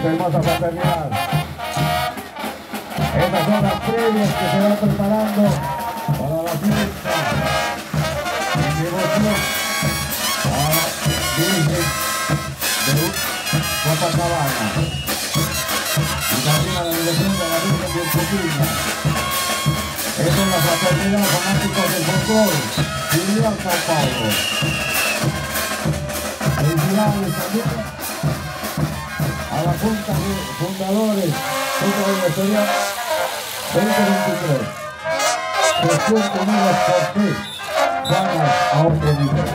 esta hermosa fraternidad. Estas son las previas que se van preparando para la fiesta en devoción a la Virgen de Copacabana y también a la devoción de la Virgen de Puquina. Esta es la fraternidad fanáticos del folclore, Ciudad Sao Paulo. Felicidades también a la Junta de Fundadores, Junta de Directoría 2023. Gestión Unidas por ti, vamos a otro nivel.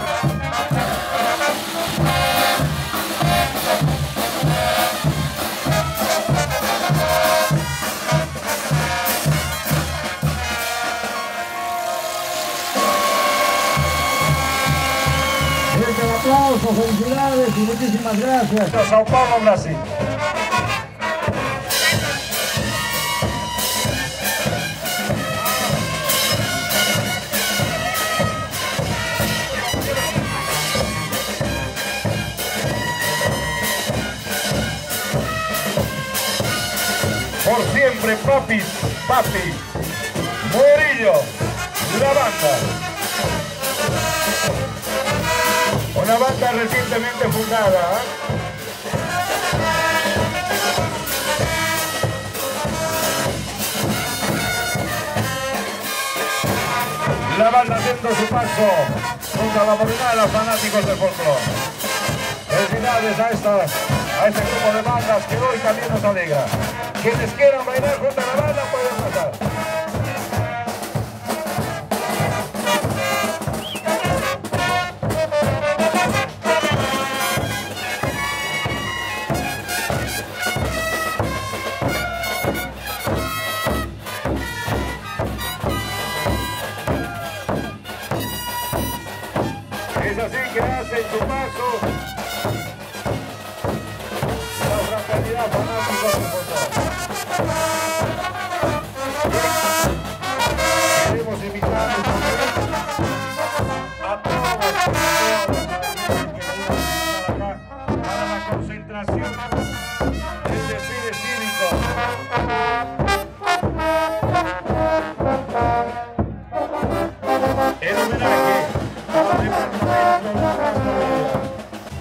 Un aplauso, felicidades y muchísimas gracias. Sao Paulo, Brasil. Por siempre, papi, Murillo, la banda. Una banda recientemente fundada. La banda haciendo su paso contra la movilidad de los fanáticos del folclore. Felicidades a este grupo de bandas que hoy también nos alegra. Quienes quieran bailar junto a la banda pueden pasar. Es así que hacen su paso la fraternidad fanáticos del folclore. Queremos invitarles a todos que acá para la concentración del desfile cívico. En homenaje a la departamento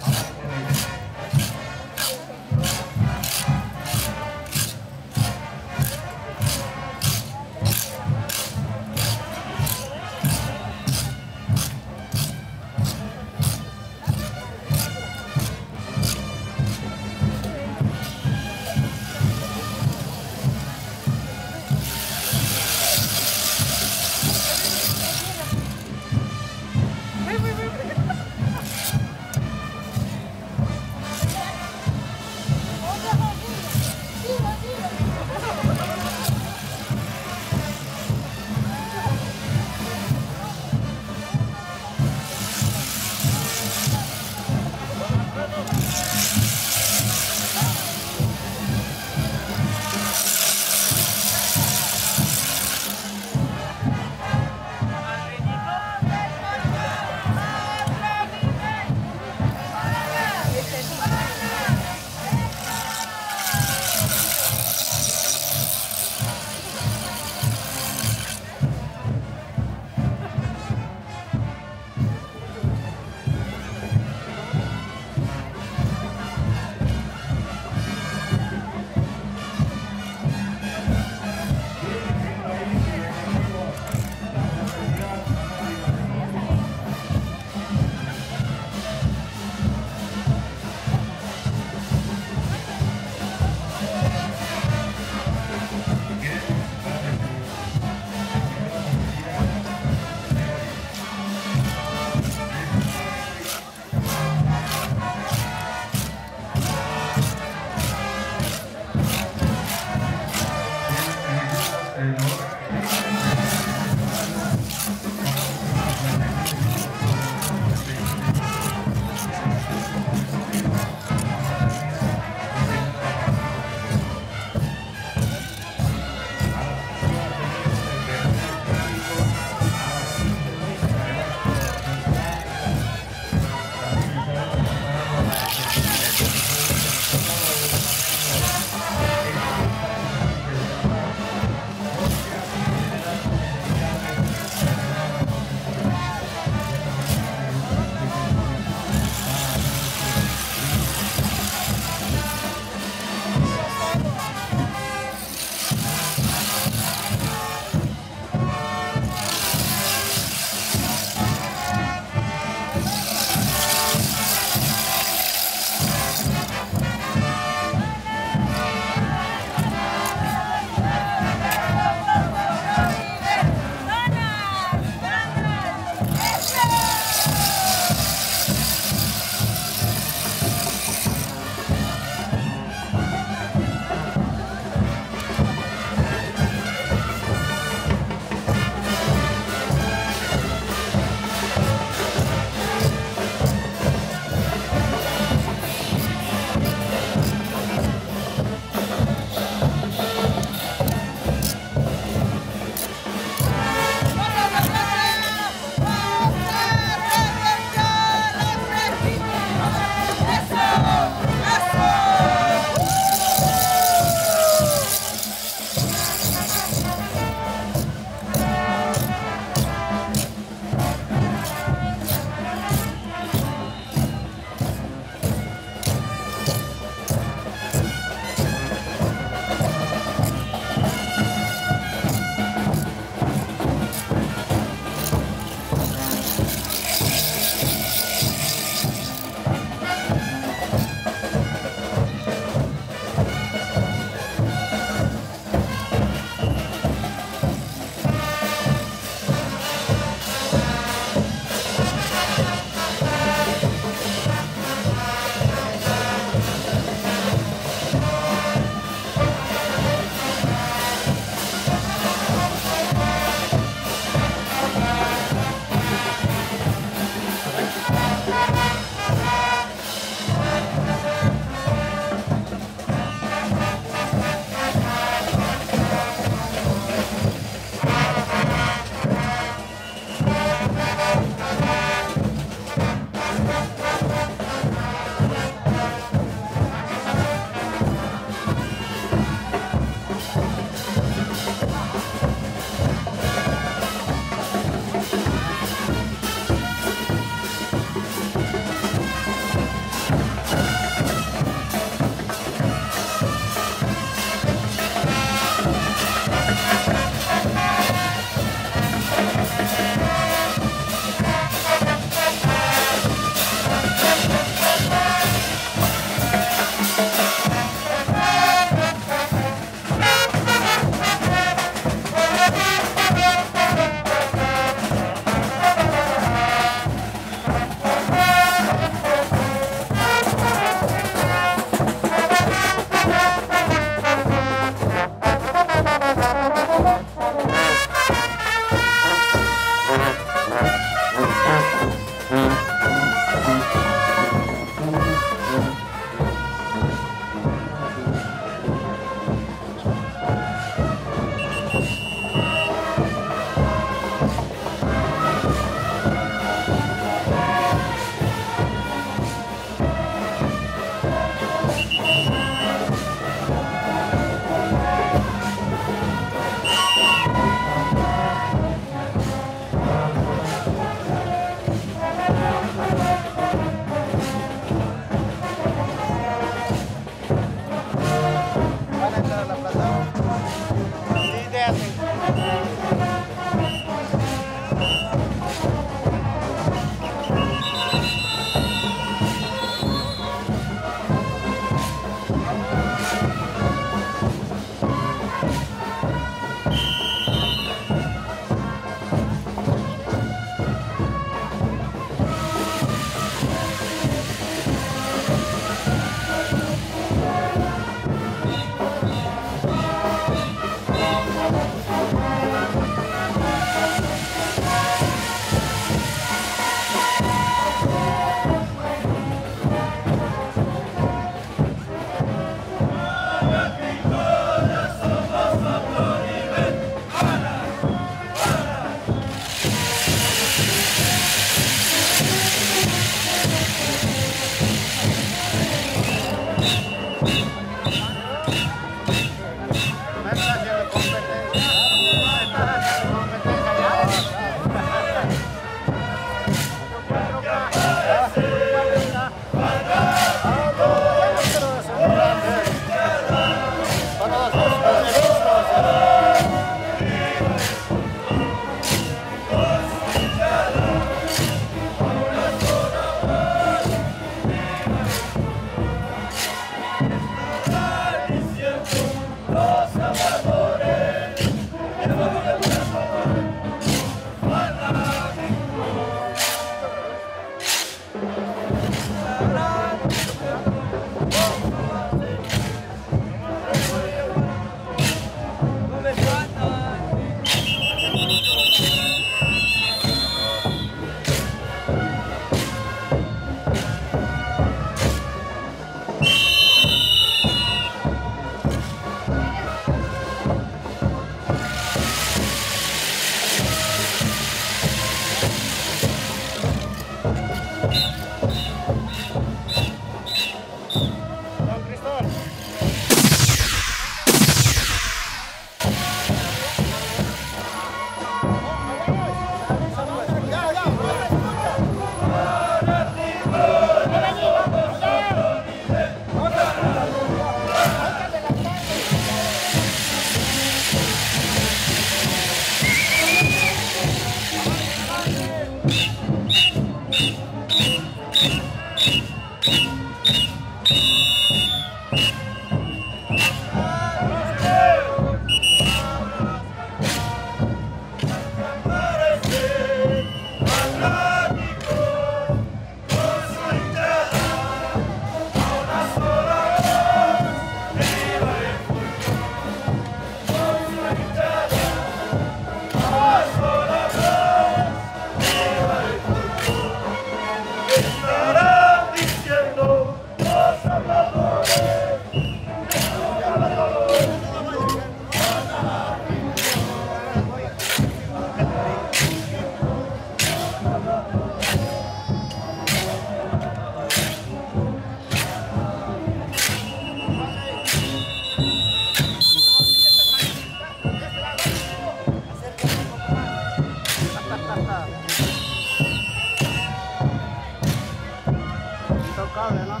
sabe, ¿no?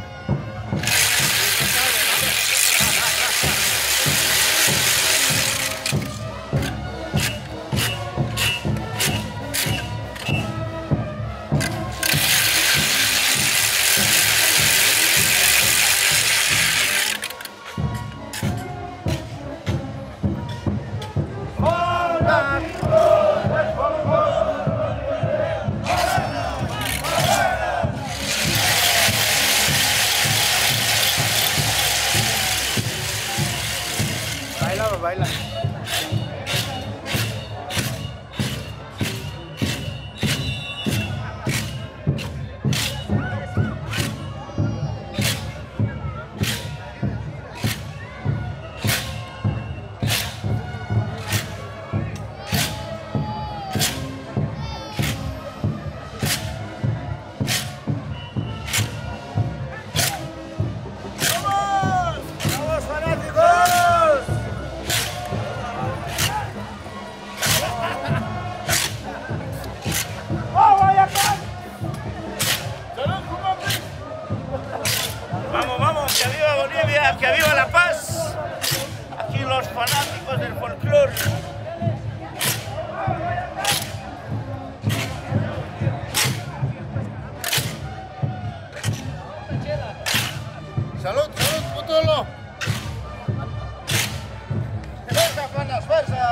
Baila. ¡Vamos, fanáticos! Vamos, que viva Bolivia, que viva la paz. Aquí los fanáticos del folclore. Salud, Putolo. Fuerza, panas, fuerza.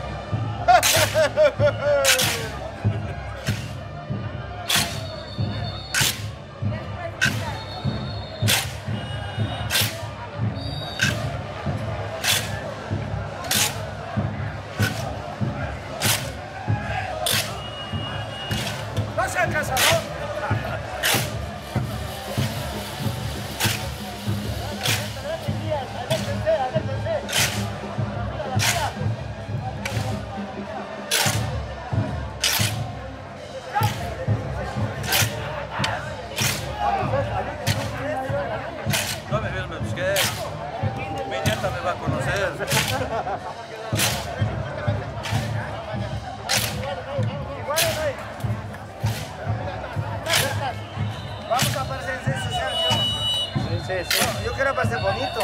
¡No se alcanza, no! No me busqué. Mi nieta me va a conocer. Vamos a aparecer en redes sociales, ¿sí? Sí. No, yo quiero aparecer bonito.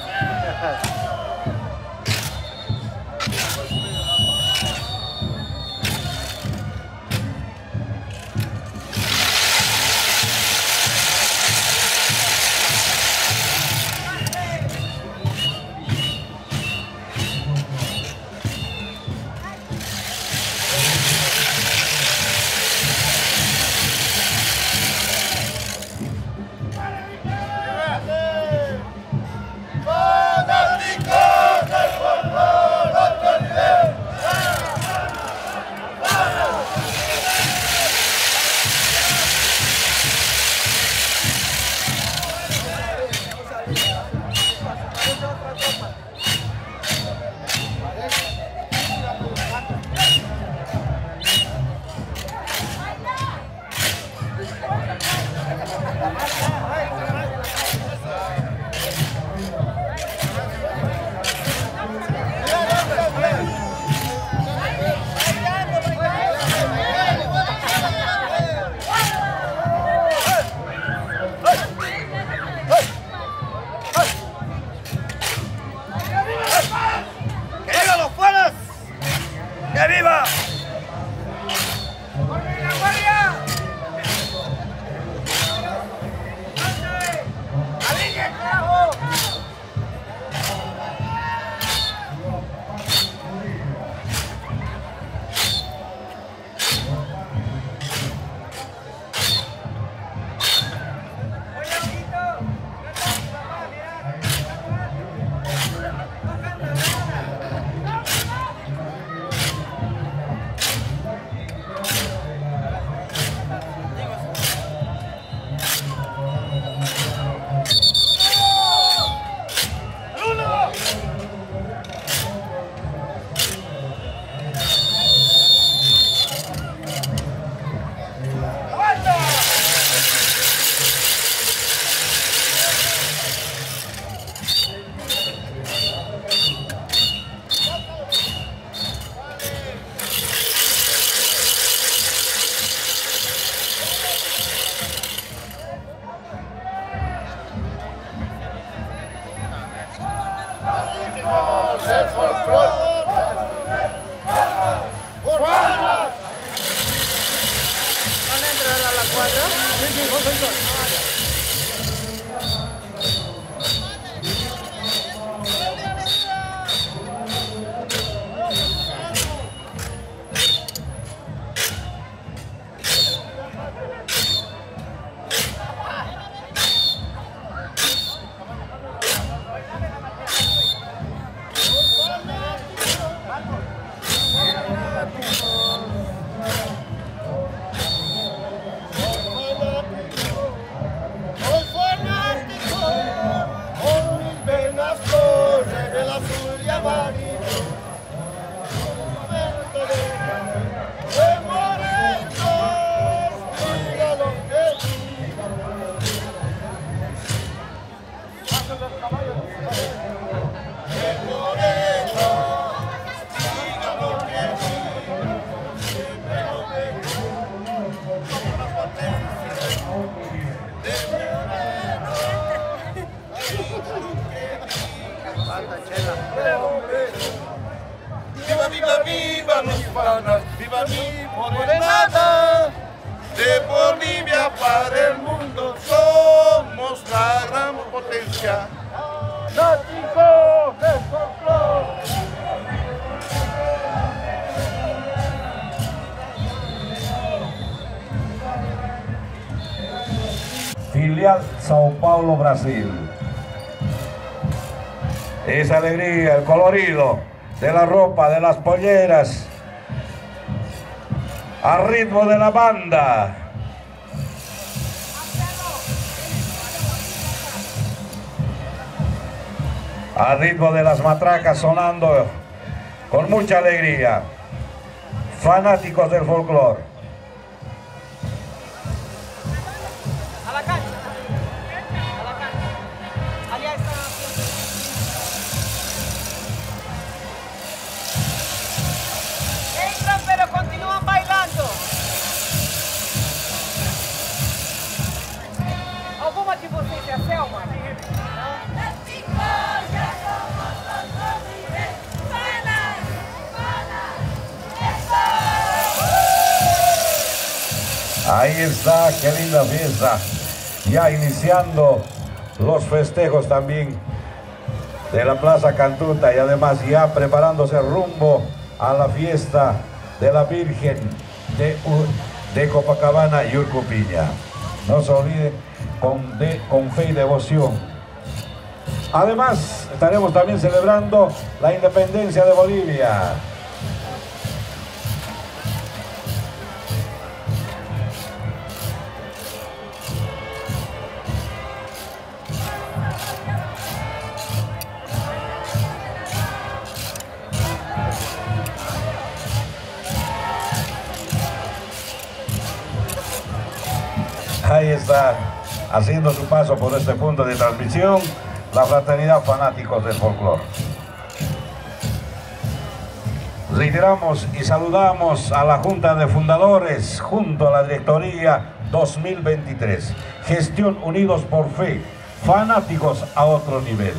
¡Que viva! Viva, viva, viva los panas, viva mi morenada. De Bolivia para el mundo somos la gran potencia. Fanáticos del folclore. Filial Sao Paulo, Brasil. Esa alegría, el colorido de la ropa, de las polleras, al ritmo de la banda. Al ritmo de las matracas sonando con mucha alegría. Fanáticos del folclore. A la cancha. A la cancha. Allá está. Entran, pero continúan bailando. Alguma de vocês é a Selma? Ahí está, qué linda fiesta. Ya iniciando los festejos también de la Plaza Cantuta y además ya preparándose rumbo a la fiesta de la Virgen de Copacabana y Urcupiña. No se olvide con fe y devoción. Además, estaremos también celebrando la independencia de Bolivia. Ahí está, haciendo su paso por este punto de transmisión, la fraternidad Fanáticos del Folclore. Reiteramos y saludamos a la Junta de Fundadores junto a la Directoría 2023. Gestión Unidos por Fe, fanáticos a otro nivel.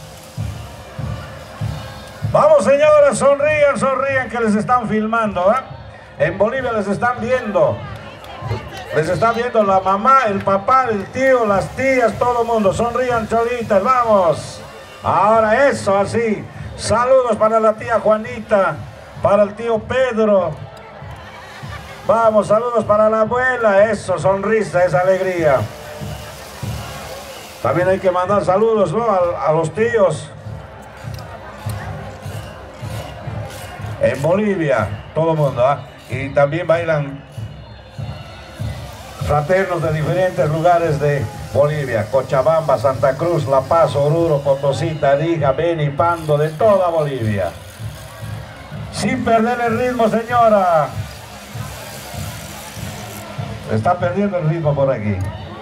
Vamos, señores, sonrían, sonrían, que les están filmando, ¿eh? En Bolivia les están viendo. Les está viendo la mamá, el papá, el tío, las tías, todo el mundo. Sonrían, cholitas, vamos. Ahora eso, así. Saludos para la tía Juanita, para el tío Pedro. Vamos, saludos para la abuela. Eso, sonrisa, esa alegría. También hay que mandar saludos, ¿no? A los tíos. En Bolivia, todo el mundo, ¿eh? Y también bailan fraternos de diferentes lugares de Bolivia, Cochabamba, Santa Cruz, La Paz, Oruro, Potosí, Tarija, Beni, Pando, de toda Bolivia. Sin perder el ritmo, señora. Está perdiendo el ritmo por aquí.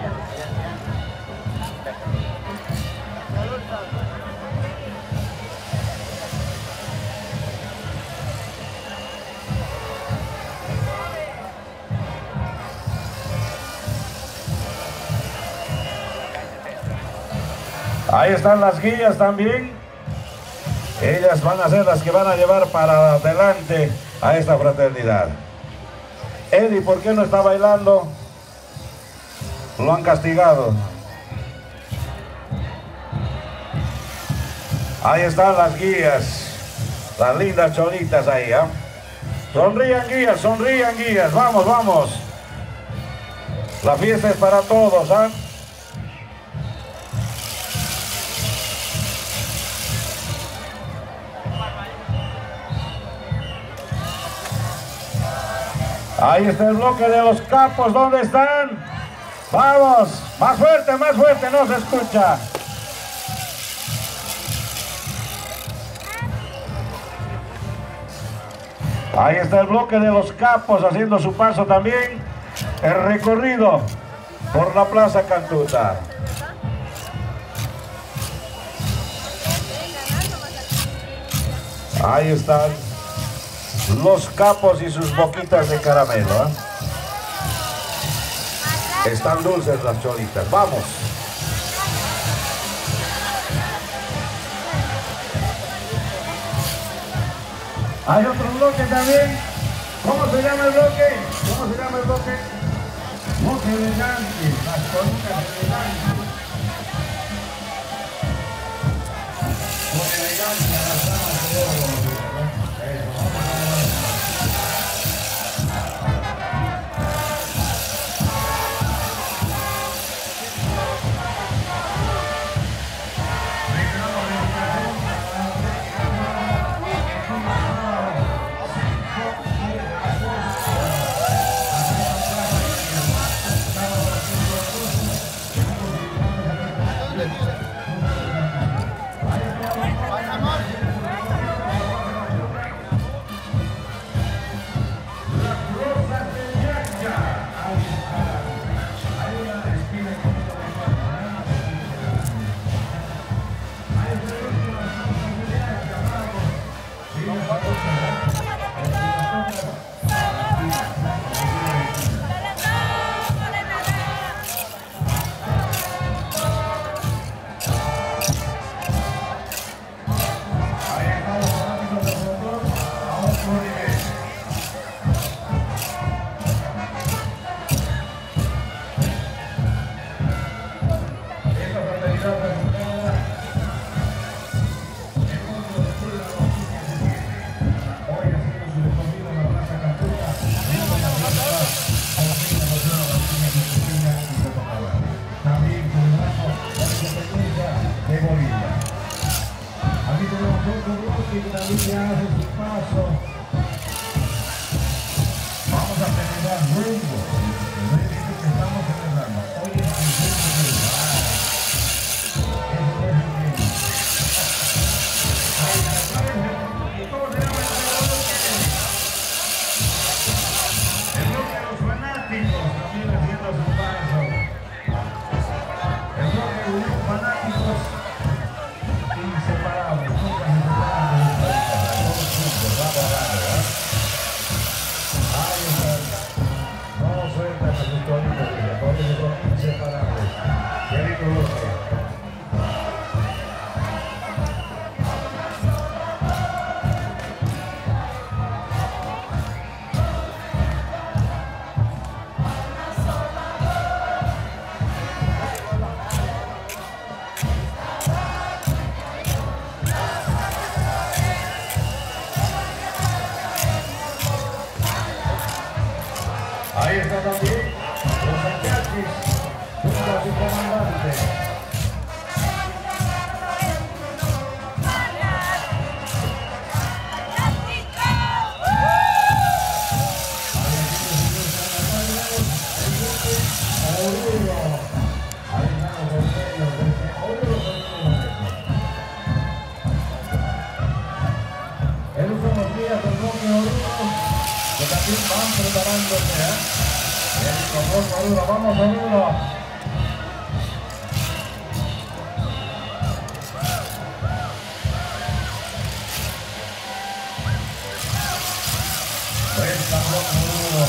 Ahí están las guías también. Ellas van a ser las que van a llevar para adelante a esta fraternidad. Eddie, ¿por qué no está bailando? Lo han castigado. Ahí están las guías. Las lindas cholitas ahí, ¿eh? Sonrían guías. Vamos, vamos. La fiesta es para todos, ¿eh? Ahí está el bloque de los capos. ¿Dónde están? Vamos. Más fuerte, no se escucha. Ahí está el bloque de los capos haciendo su paso también. El recorrido por la Plaza Cantuta. Ahí están los capos y sus boquitas de caramelo, ¿eh? Están dulces las cholitas. Vamos. Hay otro bloque también. ¿Cómo se llama el bloque? Bloque elegante. Las cholitas elegantes. Bloque elegante a las damas de oro. Vamos a celebrar rumbo. Estamos celebrando. Hoy es el bloque de los fanáticos también haciendo su paso. El bloque de los fanáticos inseparables, nunca se separan de los países, a todos juntos, ¿verdad? Ahí están. No sueltan a sus toditos, porque son inseparables. Qué lindo bloque. Ahí está también los mariachis junto a su comandante. Esos son los días del bloque Oruro, que también van preparándose, ¿eh? Vamos Oruro. Esta bloque Oruro.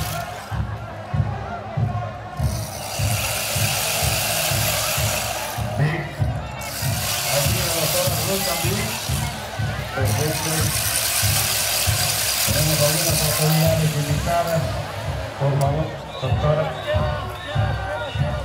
Sí. Aquí en la zona Oruro también. Perfecto. Tenemos algunas autoridades invitadas. Por favor, doctora.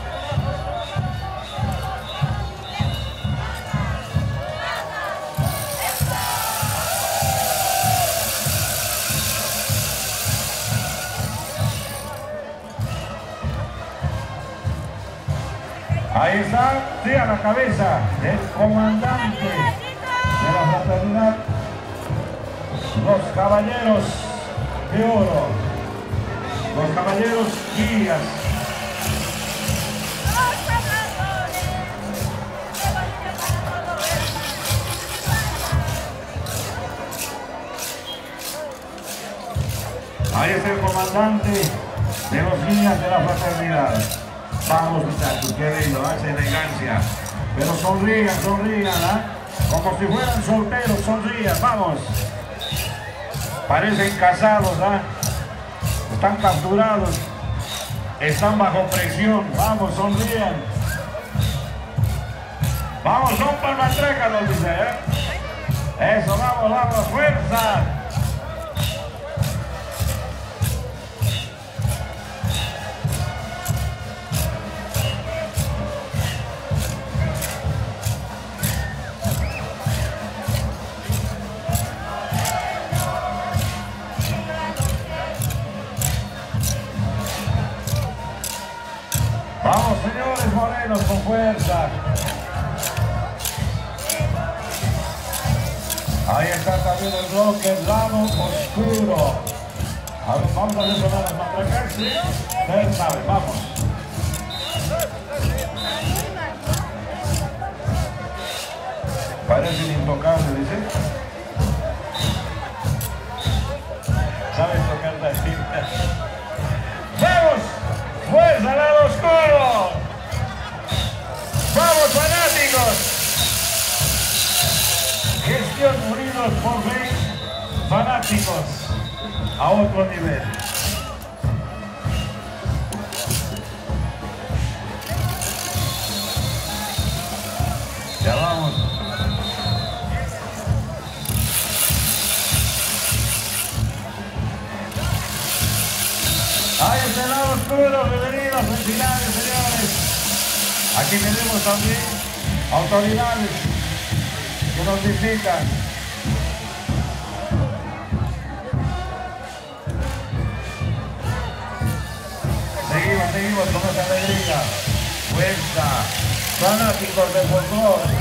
Ahí está, sí, a la cabeza, el comandante de la fraternidad, los caballeros de oro, los caballeros guías. Ahí está el comandante de los guías de la fraternidad. Vamos, muchachos, qué lindo, esa elegancia. Pero sonrían, sonrían, ¿ah? Como si fueran solteros, sonrían, vamos. Parecen casados, ¿ah? Están capturados. Están bajo presión, vamos, sonrían. Vamos, rompan la treca, nos dice, ¿eh? Eso, vamos, vamos, fuerza. Vamos, señores morenos, con fuerza. Ahí está también el bloque plano oscuro. A ver, vamos a resonar las matracas, ¿sí? Ustedes saben, vamos. Parecen intocables, dice. ¿Saben tocar la cinta? ¡Vamos! ¡Fuerza al lado oscuro! ¡Vamos, fanáticos! Gestión Unidos por Ley, fanáticos a otro nivel. Ya vamos. Ahí está el lado oscuro, bienvenidos, felicidades, señores. Aquí tenemos también autoridades que nos visitan. Seguimos con esa alegría. Fuerza, fanáticos del folclore.